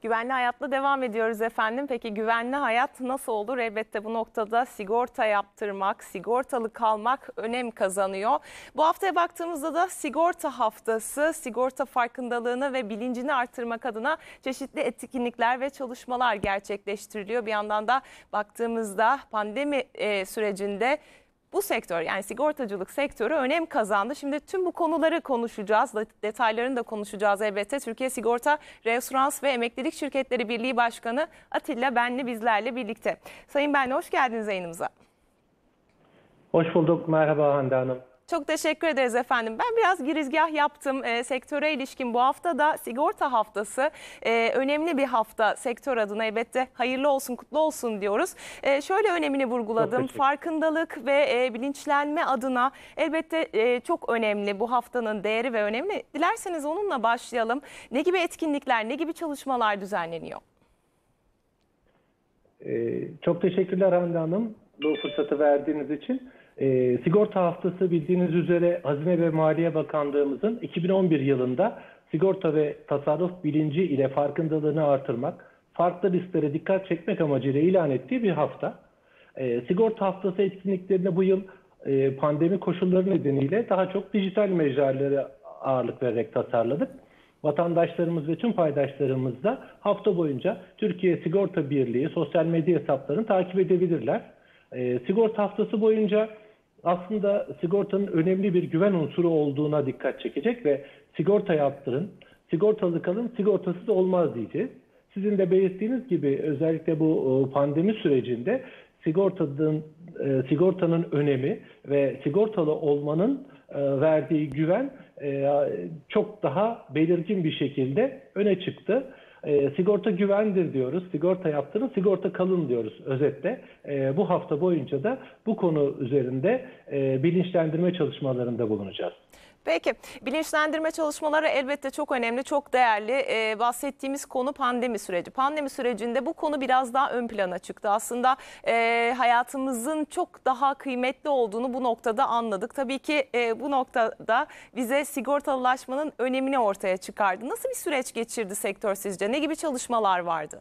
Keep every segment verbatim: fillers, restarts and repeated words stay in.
Güvenli hayatla devam ediyoruz efendim. Peki güvenli hayat nasıl olur? Elbette bu noktada sigorta yaptırmak, sigortalı kalmak önem kazanıyor. Bu haftaya baktığımızda da sigorta haftası, sigorta farkındalığını ve bilincini artırmak adına çeşitli etkinlikler ve çalışmalar gerçekleştiriliyor. Bir yandan da baktığımızda pandemi e, sürecinde bu sektör, yani sigortacılık sektörü önem kazandı. Şimdi tüm bu konuları konuşacağız. Detaylarını da konuşacağız elbette. Türkiye Sigorta, Reasürans ve Emeklilik Şirketleri Birliği Başkanı Atilla Benli bizlerle birlikte. Sayın Benli, hoş geldiniz yayınımıza. Hoş bulduk. Merhaba Hande Hanım. Çok teşekkür ederiz efendim. Ben biraz girizgah yaptım. E, sektöre ilişkin bu hafta da sigorta haftası. E, önemli bir hafta sektör adına, elbette hayırlı olsun, kutlu olsun diyoruz. E, şöyle önemini vurguladım. Farkındalık ve e, bilinçlenme adına elbette e, çok önemli bu haftanın değeri ve önemi. Dilerseniz onunla başlayalım. Ne gibi etkinlikler, ne gibi çalışmalar düzenleniyor? E, çok teşekkürler Hande Hanım bu fırsatı verdiğiniz için. E, sigorta haftası bildiğiniz üzere Hazine ve Maliye Bakanlığımızın iki bin on bir yılında sigorta ve tasarruf bilinci ile farkındalığını artırmak, farklı risklere dikkat çekmek amacıyla ilan ettiği bir hafta. E, sigorta haftası etkinliklerine bu yıl e, pandemi koşulları nedeniyle daha çok dijital mecralara ağırlık vererek tasarladık. Vatandaşlarımız ve tüm paydaşlarımız da hafta boyunca Türkiye Sigorta Birliği sosyal medya hesaplarını takip edebilirler. E, sigorta haftası boyunca aslında sigortanın önemli bir güven unsuru olduğuna dikkat çekecek ve sigorta yaptırın, sigortalı kalın, sigortasız olmaz diyeceğiz. Sizin de belirttiğiniz gibi özellikle bu pandemi sürecinde sigortanın, sigortanın önemi ve sigortalı olmanın verdiği güven çok daha belirgin bir şekilde öne çıktı. E, sigorta güvendir diyoruz, sigorta yaptırın, sigorta kalın diyoruz özetle. E, bu hafta boyunca da bu konu üzerinde e, bilinçlendirme çalışmalarında bulunacağız. Peki, bilinçlendirme çalışmaları elbette çok önemli, çok değerli. Ee, bahsettiğimiz konu pandemi süreci. Pandemi sürecinde bu konu biraz daha ön plana çıktı. Aslında e, hayatımızın çok daha kıymetli olduğunu bu noktada anladık. Tabii ki e, bu noktada bize sigortalılaşmanın önemini ortaya çıkardı. Nasıl bir süreç geçirdi sektör sizce? Ne gibi çalışmalar vardı?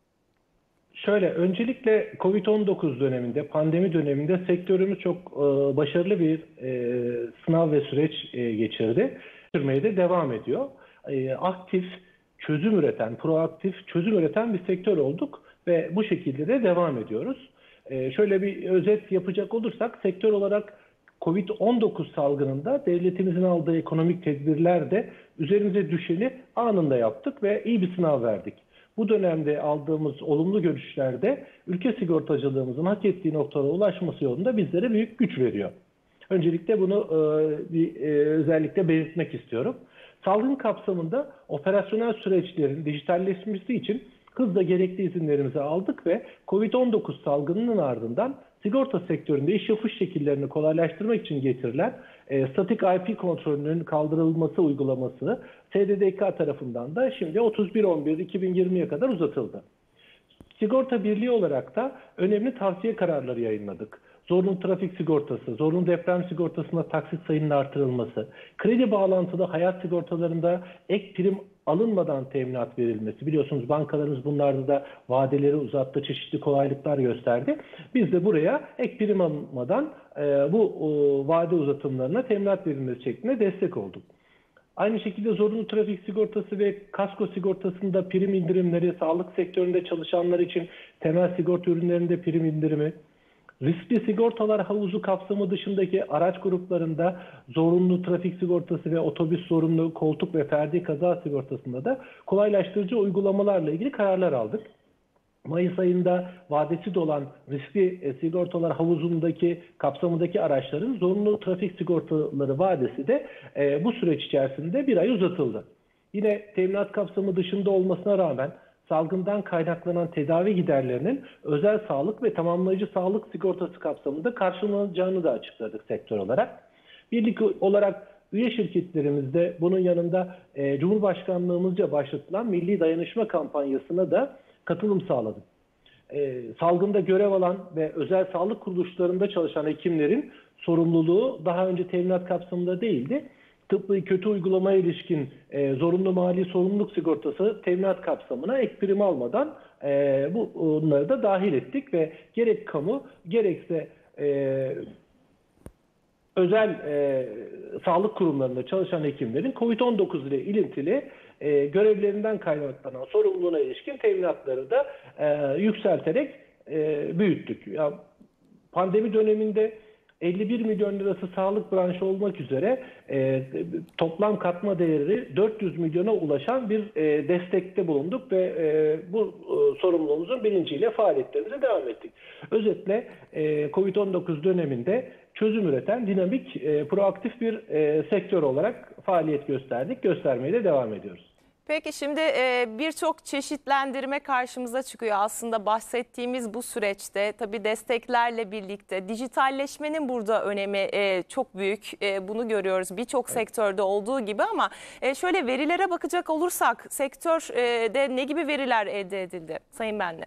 Şöyle, öncelikle kovid on dokuz döneminde, pandemi döneminde sektörümüz çok e, başarılı bir e, sınav ve süreç e, geçirdi. Sürmeye de devam ediyor. E, aktif, çözüm üreten, proaktif, çözüm üreten bir sektör olduk ve bu şekilde de devam ediyoruz. E, şöyle bir özet yapacak olursak, sektör olarak kovid on dokuz salgınında devletimizin aldığı ekonomik tedbirler de üzerimize düşeni anında yaptık ve iyi bir sınav verdik. Bu dönemde aldığımız olumlu görüşlerde ülke sigortacılığımızın hak ettiği noktalara ulaşması yolunda bizlere büyük güç veriyor. Öncelikle bunu e, bir, e, özellikle belirtmek istiyorum. Salgın kapsamında operasyonel süreçlerin dijitalleşmesi için hızla gerekli izinlerimizi aldık ve kovid on dokuz salgınının ardından sigorta sektöründe iş yapış şekillerini kolaylaştırmak için getirilen e, statik I P kontrolünün kaldırılması uygulaması S D D K tarafından da şimdi otuz bir on bir iki bin yirmiye kadar uzatıldı. Sigorta Birliği olarak da önemli tavsiye kararları yayınladık. Zorunlu trafik sigortası, zorunlu deprem sigortasında taksit sayının artırılması, kredi bağlantılı hayat sigortalarında ek prim alınmadan teminat verilmesi. Biliyorsunuz bankalarımız bunlarda da vadeleri uzattı, çeşitli kolaylıklar gösterdi. Biz de buraya ek prim alınmadan e, bu e, vade uzatımlarına teminat verilmesi şeklinde destek olduk. Aynı şekilde zorunlu trafik sigortası ve kasko sigortasında prim indirimleri, sağlık sektöründe çalışanlar için temel sigorta ürünlerinde prim indirimi, riskli sigortalar havuzu kapsamı dışındaki araç gruplarında zorunlu trafik sigortası ve otobüs zorunlu koltuk ve ferdi kaza sigortasında da kolaylaştırıcı uygulamalarla ilgili kararlar aldık. Mayıs ayında vadesi dolan riskli sigortalar havuzundaki kapsamındaki araçların zorunlu trafik sigortaları vadesi de e, bu süreç içerisinde bir ay uzatıldı. Yine teminat kapsamı dışında olmasına rağmen salgından kaynaklanan tedavi giderlerinin özel sağlık ve tamamlayıcı sağlık sigortası kapsamında karşılanacağını da açıkladık sektör olarak. Birlik olarak üye şirketlerimizde bunun yanında e, Cumhurbaşkanlığımızca başlatılan Milli Dayanışma kampanyasına da katılım sağladık. E, salgında görev alan ve özel sağlık kuruluşlarında çalışan hekimlerin sorumluluğu daha önce teminat kapsamında değildi. tıbbi kötü uygulamaya ilişkin e, zorunlu mali sorumluluk sigortası teminat kapsamına ek prim almadan e, bu onları da dahil ettik ve gerek kamu gerekse e, özel e, sağlık kurumlarında çalışan hekimlerin kovid on dokuz ile ilintili e, görevlerinden kaynaklanan sorumluluğuna ilişkin teminatları da e, yükselterek e, büyüttük. Ya, pandemi döneminde elli bir milyon lirası sağlık branşı olmak üzere e, toplam katma değeri dört yüz milyona ulaşan bir e, destekte bulunduk ve e, bu e, sorumluluğumuzun bilinciyle faaliyetlerimize devam ettik. Özetle e, kovid on dokuz döneminde çözüm üreten dinamik, e, proaktif bir e, sektör olarak faaliyet gösterdik, göstermeye de devam ediyoruz. Peki şimdi e, birçok çeşitlendirme karşımıza çıkıyor aslında bahsettiğimiz bu süreçte. Tabii desteklerle birlikte dijitalleşmenin burada önemi e, çok büyük. E, bunu görüyoruz birçok evet. sektörde olduğu gibi ama e, şöyle verilere bakacak olursak sektörde ne gibi veriler elde edildi Sayın Benli?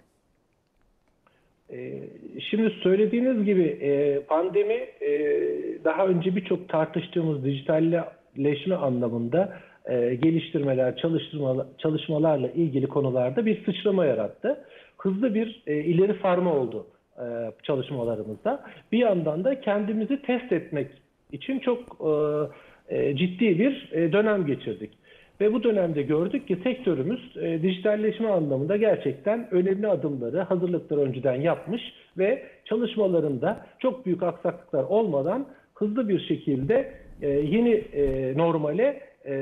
Şimdi söylediğiniz gibi pandemi daha önce birçok tartıştığımız dijitalleşme anlamında geliştirmeler, çalışmalar, çalışmalarla ilgili konularda bir sıçrama yarattı. Hızlı bir ileri sarma oldu çalışmalarımızda. Bir yandan da kendimizi test etmek için çok ciddi bir dönem geçirdik. Ve bu dönemde gördük ki sektörümüz e, dijitalleşme anlamında gerçekten önemli adımları, hazırlıkları önceden yapmış ve çalışmalarında çok büyük aksaklıklar olmadan hızlı bir şekilde e, yeni e, normale e,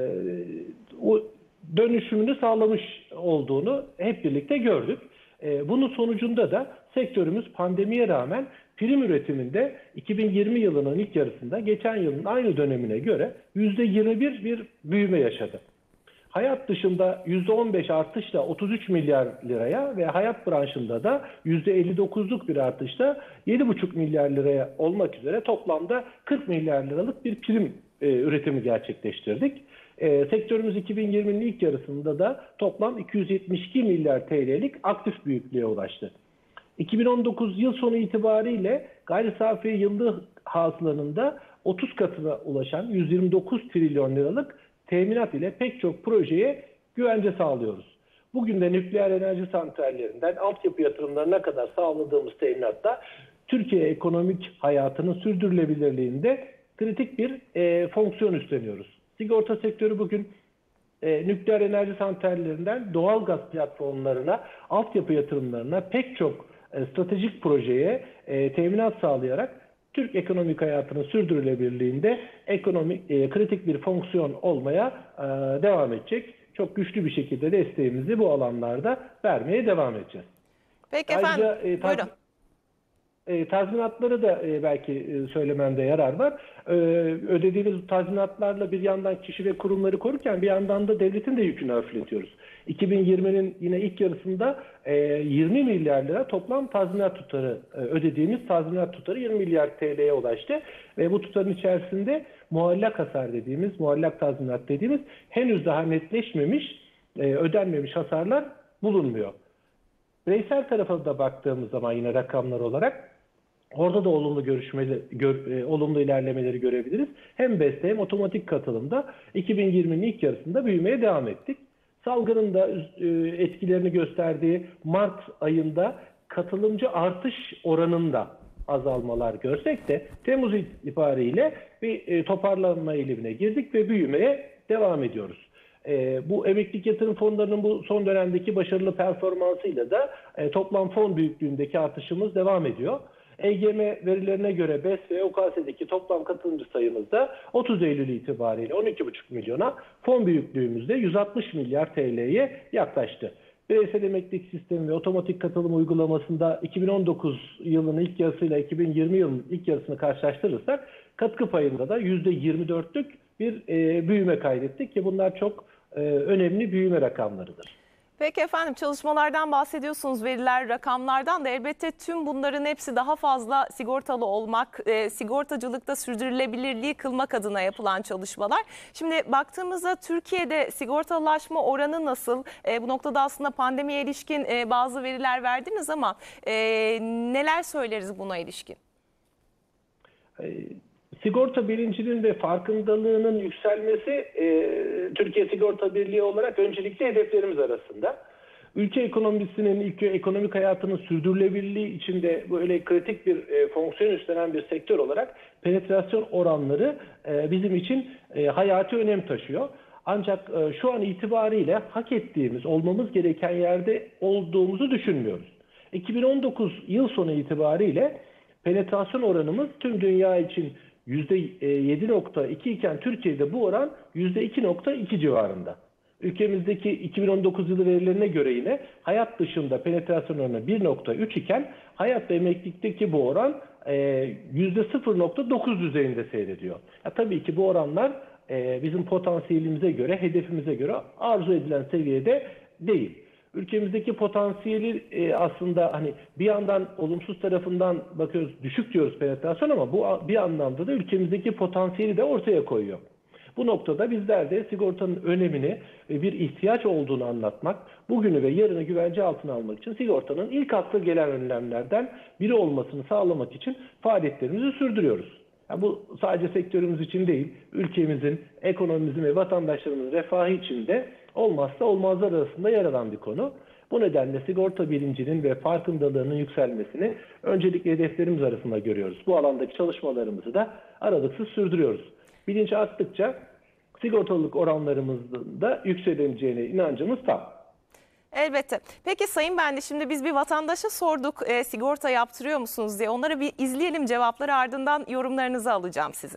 o dönüşümünü sağlamış olduğunu hep birlikte gördük. E, bunun sonucunda da sektörümüz pandemiye rağmen prim üretiminde iki bin yirmi yılının ilk yarısında geçen yılın aynı dönemine göre yüzde yirmi bir bir büyüme yaşadı. Hayat dışında yüzde on beş artışla otuz üç milyar liraya ve hayat branşında da yüzde elli dokuzluk bir artışla yedi buçuk milyar liraya olmak üzere toplamda kırk milyar liralık bir prim e, üretimi gerçekleştirdik. E, sektörümüz iki bin yirminin ilk yarısında da toplam iki yüz yetmiş iki milyar T L'lik aktif büyüklüğe ulaştı. iki bin on dokuz yıl sonu itibariyle gayri safi yıllık hasılanın da otuz katına ulaşan yüz yirmi dokuz trilyon liralık teminat ile pek çok projeye güvence sağlıyoruz. Bugün de nükleer enerji santrallerinden altyapı yatırımlarına kadar sağladığımız teminatla Türkiye ekonomik hayatının sürdürülebilirliğinde kritik bir e, fonksiyon üstleniyoruz. Sigorta sektörü bugün e, nükleer enerji santrallerinden doğal gaz platformlarına, altyapı yatırımlarına pek çok e, stratejik projeye e, teminat sağlayarak Türk ekonomik hayatının sürdürülebilirliğinde ekonomik e, kritik bir fonksiyon olmaya e, devam edecek. Çok güçlü bir şekilde desteğimizi bu alanlarda vermeye devam edeceğiz. Peki Ayrıca, efendim, e, taz buyurun. E, tazminatları da e, belki e, söylememde yarar var. E, ödediğimiz tazminatlarla bir yandan kişi ve kurumları korurken bir yandan da devletin de yükünü hafifletiyoruz. iki bin yirminin yine ilk yarısında e, yirmi milyar lira toplam tazminat tutarı e, ödediğimiz tazminat tutarı yirmi milyar T L'ye ulaştı. Ve bu tutarın içerisinde muallak hasar dediğimiz, muallak tazminat dediğimiz henüz daha netleşmemiş, e, ödenmemiş hasarlar bulunmuyor. Bireysel tarafa da baktığımız zaman yine rakamlar olarak orada da olumlu görüşmeli, gör, e, olumlu ilerlemeleri görebiliriz. Hem BES'te hem otomatik katılımda iki bin yirminin ilk yarısında büyümeye devam ettik. Salgının da e, etkilerini gösterdiği Mart ayında katılımcı artış oranında azalmalar görsek de Temmuz itibariyle bir e, toparlanma eğilimine girdik ve büyümeye devam ediyoruz. E, bu emeklilik yatırım fonlarının bu son dönemdeki başarılı performansıyla da e, toplam fon büyüklüğündeki artışımız devam ediyor. E G M verilerine göre BES ve O K S'deki toplam katılımcı sayımız da otuz Eylül itibariyle on iki buçuk milyona, fon büyüklüğümüzde yüz altmış milyar T L'ye yaklaştı. Bireysel emeklilik sistemi ve otomatik katılım uygulamasında iki bin on dokuz yılının ilk yarısıyla iki bin yirmi yılının ilk yarısını karşılaştırırsak katkı payında da yüzde yirmi dörtlük bir e, büyüme kaydettik ki bunlar çok e, önemli büyüme rakamlarıdır. Peki efendim, çalışmalardan bahsediyorsunuz, veriler, rakamlardan da elbette tüm bunların hepsi daha fazla sigortalı olmak, e, sigortacılıkta sürdürülebilirliği kılmak adına yapılan çalışmalar. Şimdi baktığımızda Türkiye'de sigortalılaşma oranı nasıl? E, bu noktada aslında pandemiye ilişkin e, bazı veriler verdiniz ama e, neler söyleriz buna ilişkin? E, Sigorta bilincinin ve farkındalığının yükselmesi e, Türkiye Sigorta Birliği olarak öncelikli hedeflerimiz arasında. Ülke ekonomisinin, ülke ekonomik hayatının sürdürülebilirliği içinde böyle kritik bir e, fonksiyon üstlenen bir sektör olarak penetrasyon oranları e, bizim için e, hayati önem taşıyor. Ancak e, şu an itibariyle hak ettiğimiz, olmamız gereken yerde olduğumuzu düşünmüyoruz. iki bin on dokuz yıl sonu itibariyle penetrasyon oranımız tüm dünya için yüzde yedi nokta iki iken Türkiye'de bu oran yüzde iki nokta iki civarında. Ülkemizdeki iki bin on dokuz yılı verilerine göre yine hayat dışında penetrasyon oranı bir nokta üç iken hayat ve emeklilikteki bu oran e, yüzde sıfır nokta dokuz düzeyinde seyrediyor. Ya, tabii ki bu oranlar e, bizim potansiyelimize göre, hedefimize göre arzu edilen seviyede değil. Ülkemizdeki potansiyeli e, aslında hani bir yandan olumsuz tarafından bakıyoruz, düşük diyoruz penetrasyon, ama bu bir anlamda da ülkemizdeki potansiyeli de ortaya koyuyor. Bu noktada bizler de sigortanın önemini ve bir ihtiyaç olduğunu anlatmak, bugünü ve yarını güvence altına almak için sigortanın ilk akla gelen önlemlerden biri olmasını sağlamak için faaliyetlerimizi sürdürüyoruz. Yani bu sadece sektörümüz için değil, ülkemizin, ekonomimizin ve vatandaşlarımızın refahı için de olmazsa olmazlar arasında yer alan bir konu. Bu nedenle sigorta bilincinin ve farkındalığının yükselmesini öncelikle hedeflerimiz arasında görüyoruz. Bu alandaki çalışmalarımızı da aralıksız sürdürüyoruz. Bilinç arttıkça sigortalılık oranlarımızın da yükseleceğine inancımız tam. Elbette. Peki Sayın Benli, şimdi biz bir vatandaşa sorduk e, sigorta yaptırıyor musunuz diye. Onları bir izleyelim, cevapları ardından yorumlarınızı alacağım sizin.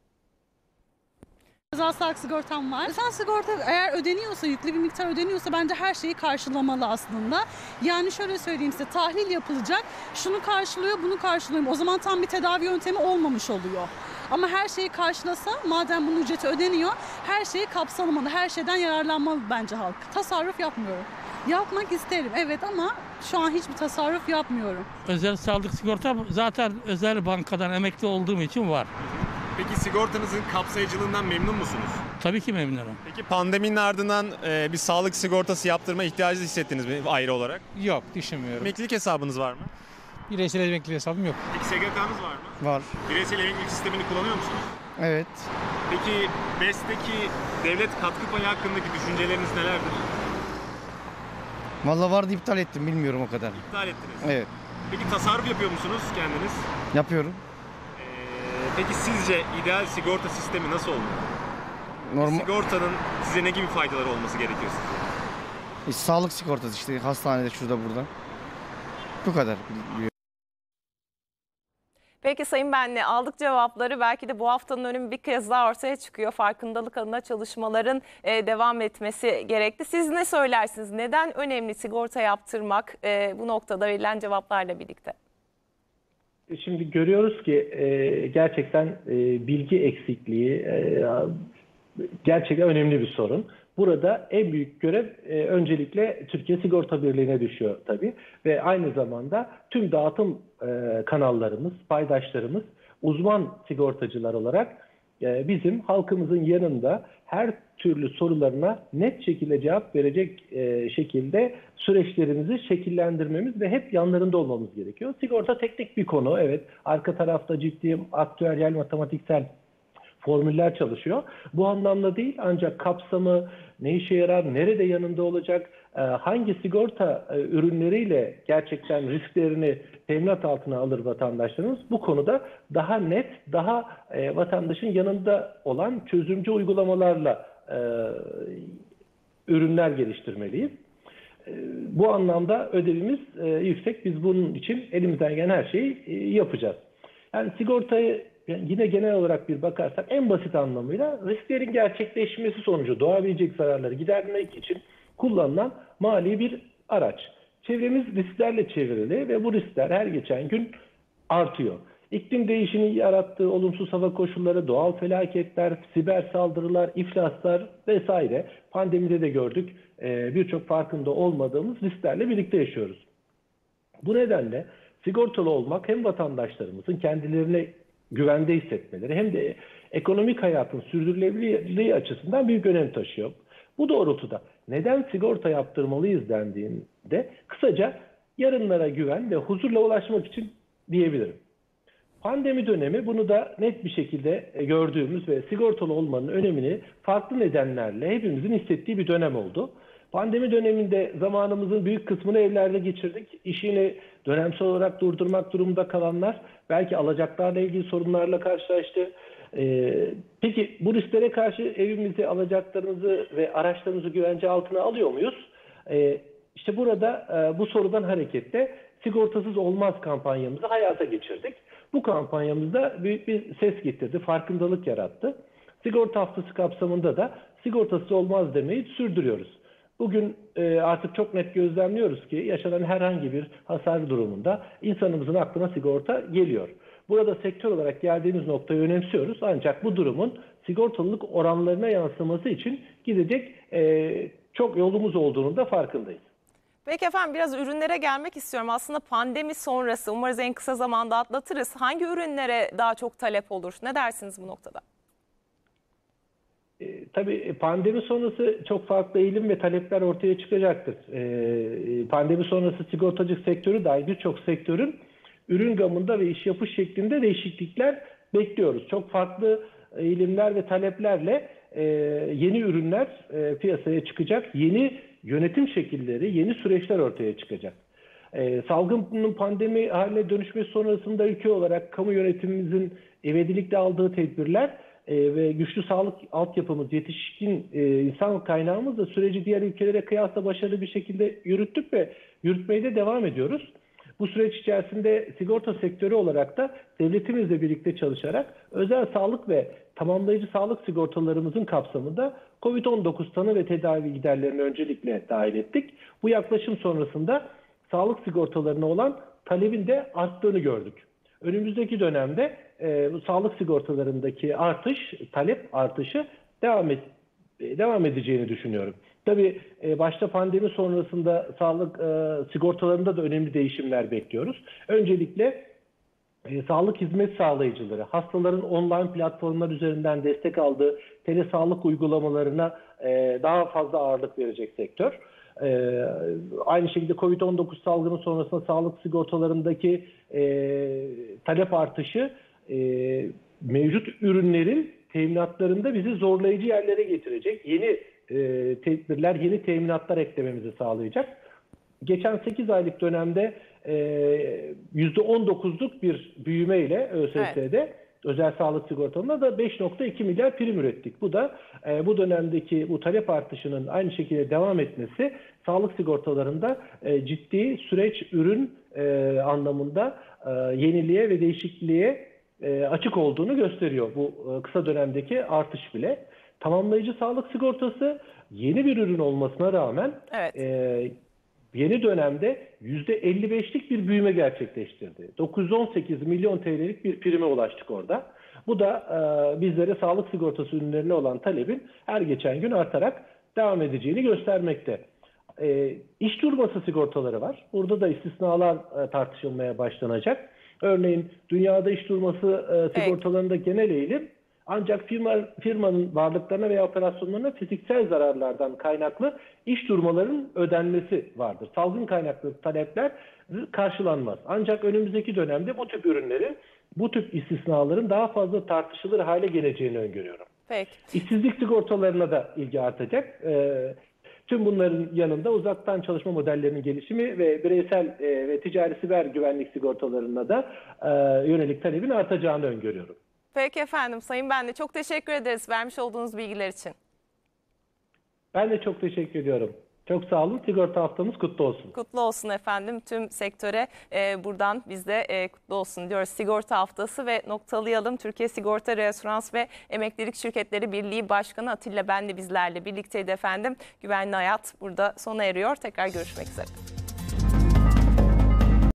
Özel sağlık sigortam var. Özel sigorta eğer ödeniyorsa, yüklü bir miktar ödeniyorsa bence her şeyi karşılamalı aslında. Yani şöyle söyleyeyim size, tahlil yapılacak, şunu karşılıyor, bunu karşılıyor. O zaman tam bir tedavi yöntemi olmamış oluyor. Ama her şeyi karşılasa, madem bunun ücreti ödeniyor, her şeyi kapsamalı, her şeyden yararlanmalı bence halk. Tasarruf yapmıyorum. Yapmak isterim evet, ama şu an hiçbir tasarruf yapmıyorum. Özel sağlık sigorta zaten özel bankadan emekli olduğum için var. Peki sigortanızın kapsayıcılığından memnun musunuz? Tabii ki memnunum. Peki pandeminin ardından e, bir sağlık sigortası yaptırma ihtiyacı hissettiniz mi ayrı olarak? Yok, düşünmüyorum. Emeklilik hesabınız var mı? Bireysel emeklilik hesabım yok. Peki S G K'nız var mı? Var. Bireysel emeklilik sistemini kullanıyor musunuz? Evet. Peki B E S'teki devlet katkı payı hakkındaki düşünceleriniz nelerdir? Vallahi vardı, iptal ettim, bilmiyorum o kadar. İptal ettiniz. Evet. Peki tasarruf yapıyor musunuz kendiniz? Yapıyorum. Ee, peki sizce ideal sigorta sistemi nasıl olmalı? Normal Sigortanın size ne gibi faydaları olması gerekiyor sizce? e, sağlık sigortası işte, hastanede, şurada burada. Bu kadar. Peki Sayın Benli, aldık cevapları. Belki de bu haftanın önemi bir kez daha ortaya çıkıyor. Farkındalık adına çalışmaların e, devam etmesi gerekli. Siz ne söylersiniz? Neden önemli sigorta yaptırmak e, bu noktada verilen cevaplarla birlikte? Şimdi görüyoruz ki e, gerçekten e, bilgi eksikliği e, gerçekten önemli bir sorun. Burada en büyük görev e, öncelikle Türkiye Sigorta Birliği'ne düşüyor tabii. Ve aynı zamanda tüm dağıtım e, kanallarımız, paydaşlarımız, uzman sigortacılar olarak e, bizim halkımızın yanında her türlü sorularına net şekilde cevap verecek e, şekilde süreçlerimizi şekillendirmemiz ve hep yanlarında olmamız gerekiyor. Sigorta teknik bir konu, evet. Arka tarafta ciddi aktüeryal, matematiksel formüller çalışıyor. Bu anlamda değil, ancak kapsamı, ne işe yarar, nerede yanında olacak, hangi sigorta ürünleriyle gerçekten risklerini teminat altına alır vatandaşlarımız, bu konuda daha net, daha vatandaşın yanında olan çözümcü uygulamalarla ürünler geliştirmeliyiz. Bu anlamda ödevimiz yüksek. Biz bunun için elimizden gelen her şeyi yapacağız. Yani sigortayı Yani yine genel olarak bir bakarsak en basit anlamıyla risklerin gerçekleşmesi sonucu doğabilecek zararları gidermek için kullanılan mali bir araç. Çevremiz risklerle çevrili ve bu riskler her geçen gün artıyor. İklim değişiminin yarattığı olumsuz hava koşulları, doğal felaketler, siber saldırılar, iflaslar vesaire, pandemide de gördük, birçok farkında olmadığımız risklerle birlikte yaşıyoruz. Bu nedenle sigortalı olmak hem vatandaşlarımızın kendilerine güvende hissetmeleri hem de ekonomik hayatın sürdürülebilirliği açısından büyük önem taşıyor. Bu doğrultuda neden sigorta yaptırmalıyız dendiğinde kısaca yarınlara güven ve huzurla ulaşmak için diyebilirim. Pandemi dönemi bunu da net bir şekilde gördüğümüz ve sigortalı olmanın önemini farklı nedenlerle hepimizin hissettiği bir dönem oldu. Pandemi döneminde zamanımızın büyük kısmını evlerde geçirdik. İşini dönemsel olarak durdurmak durumunda kalanlar belki alacaklarla ilgili sorunlarla karşılaştı. Ee, peki bu risklere karşı evimizi, alacaklarımızı ve araçlarımızı güvence altına alıyor muyuz? Ee, işte burada e, bu sorudan hareketle sigortasız olmaz kampanyamızı hayata geçirdik. Bu kampanyamızda büyük bir ses getirdi, farkındalık yarattı. Sigorta haftası kapsamında da sigortasız olmaz demeyi sürdürüyoruz. Bugün e, artık çok net gözlemliyoruz ki yaşanan herhangi bir hasar durumunda insanımızın aklına sigorta geliyor. Burada sektör olarak geldiğimiz noktayı önemsiyoruz. Ancak bu durumun sigortalılık oranlarına yansıması için gidecek e, çok yolumuz olduğunu da farkındayız. Peki efendim, biraz ürünlere gelmek istiyorum. Aslında pandemi sonrası umarız en kısa zamanda atlatırız. Hangi ürünlere daha çok talep olur? Ne dersiniz bu noktada? E, tabii pandemi sonrası çok farklı eğilim ve talepler ortaya çıkacaktır. E, pandemi sonrası sigortacılık sektörü dahil birçok sektörün ürün gamında ve iş yapış şeklinde değişiklikler bekliyoruz. Çok farklı eğilimler ve taleplerle e, yeni ürünler e, piyasaya çıkacak. Yeni yönetim şekilleri, yeni süreçler ortaya çıkacak. E, salgının pandemi haline dönüşmesi sonrasında ülke olarak kamu yönetimimizin ivedilikle aldığı tedbirler e, ve güçlü sağlık altyapımız, yetişkin e, insan kaynağımız da süreci diğer ülkelere kıyasla başarılı bir şekilde yürüttük ve yürütmeye de devam ediyoruz. Bu süreç içerisinde sigorta sektörü olarak da devletimizle birlikte çalışarak özel sağlık ve tamamlayıcı sağlık sigortalarımızın kapsamında kovid on dokuz tanı ve tedavi giderlerini öncelikle dahil ettik. Bu yaklaşım sonrasında sağlık sigortalarına olan talebin de arttığını gördük. Önümüzdeki dönemde e, bu sağlık sigortalarındaki artış, talep artışı devam, et, devam edeceğini düşünüyorum. Tabii başta pandemi sonrasında sağlık e, sigortalarında da önemli değişimler bekliyoruz. Öncelikle e, sağlık hizmet sağlayıcıları, hastaların online platformlar üzerinden destek aldığı telesağlık uygulamalarına e, daha fazla ağırlık verecek sektör. E, aynı şekilde kovid on dokuz salgını sonrasında sağlık sigortalarındaki e, talep artışı e, mevcut ürünlerin teminatlarında bizi zorlayıcı yerlere getirecek. Yeni E, tedbirler, yeni teminatlar eklememizi sağlayacak. Geçen sekiz aylık dönemde e, yüzde on dokuzluk bir büyümeyle ÖSS'de, evet, özel sağlık sigortalarında da beş nokta iki milyar prim ürettik. Bu da e, bu dönemdeki bu talep artışının aynı şekilde devam etmesi sağlık sigortalarında e, ciddi süreç, ürün e, anlamında e, yeniliğe ve değişikliğe e, açık olduğunu gösteriyor bu e, kısa dönemdeki artış bile. Tamamlayıcı sağlık sigortası yeni bir ürün olmasına rağmen evet, e, yeni dönemde yüzde elli beşlik bir büyüme gerçekleştirdi. dokuz yüz on sekiz milyon T L'lik bir prime ulaştık orada. Bu da e, bizlere sağlık sigortası ürünlerine olan talebin her geçen gün artarak devam edeceğini göstermekte. E, iş durması sigortaları var. Burada da istisnalar e, tartışılmaya başlanacak. Örneğin dünyada iş durması e, sigortalarında evet, genel eğilim, ancak firma, firmanın varlıklarına veya operasyonlarına fiziksel zararlardan kaynaklı iş durmalarının ödenmesi vardır. Salgın kaynaklı talepler karşılanmaz. Ancak önümüzdeki dönemde bu tip ürünlerin, bu tip istisnaların daha fazla tartışılır hale geleceğini öngörüyorum. Peki. İşsizlik sigortalarına da ilgi artacak. Ee, tüm bunların yanında uzaktan çalışma modellerinin gelişimi ve bireysel e, ve ticari siber güvenlik sigortalarına da e, yönelik talebin artacağını öngörüyorum. Peki efendim, Sayın Benli, çok teşekkür ederiz vermiş olduğunuz bilgiler için. Ben de çok teşekkür ediyorum. Çok sağ olun. Sigorta haftamız kutlu olsun. Kutlu olsun efendim. Tüm sektöre e, buradan biz de e, kutlu olsun diyoruz. Sigorta haftası ve noktalayalım. Türkiye Sigorta Reasürans ve Emeklilik Şirketleri Birliği Başkanı Atilla Benli bizlerle birlikteydi efendim. Güvenli Hayat burada sona eriyor. Tekrar görüşmek üzere.